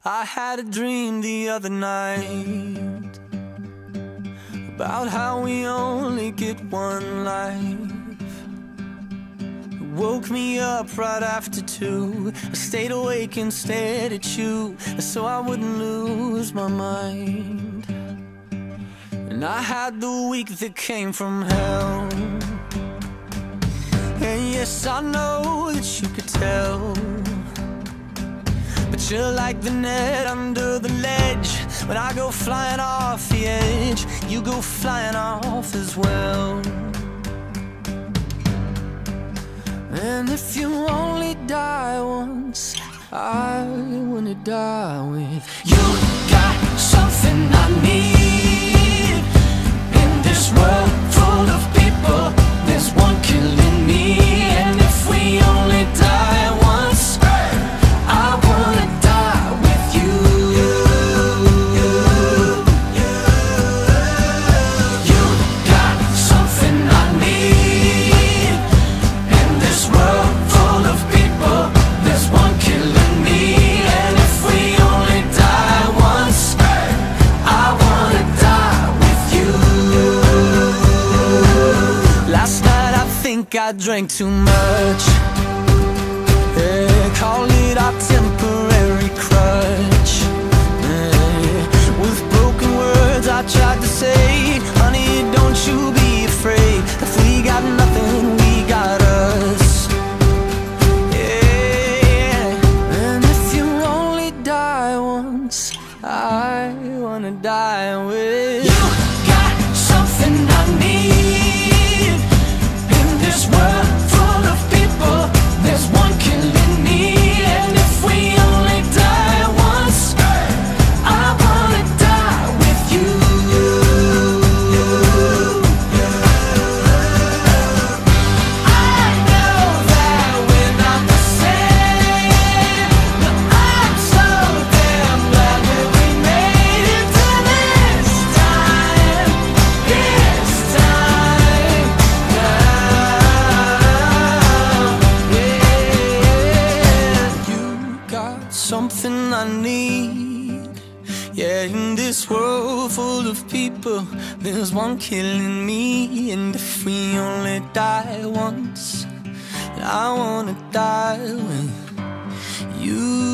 I had a dream the other night about how we only get one life. It woke me up right after 2. I stayed awake and stared at you so I wouldn't lose my mind. And I had the week that came from hell. And yes, I know that you could tell, but you're like the net under the ledge. When I go flying off the edge, you go flying off as well. And if you only die once, I wanna die with you. Got something I need in this world full of people. There's one killing me, and if we only die once, I wanna die with you. You got something I need in this world full of people. There's one killing me, and if we only die once, I wanna die with you. Last night I think I drank too much. Yeah, call it our temporary crutch. Yeah, with broken words I tried to say, honey, don't you be afraid. If we got nothing, we got us. Yeah, and if you only die once, I wanna die with you. Got something I need in this world full of people. There's one killing me, and if we only die once, I wanna die with you. I know that we're not the same, but I'm so damn glad that we made it to this time now. Yeah, you got something I need. Yeah, in this world full of people, there's one killing me, and if we only die once, I wanna die with you.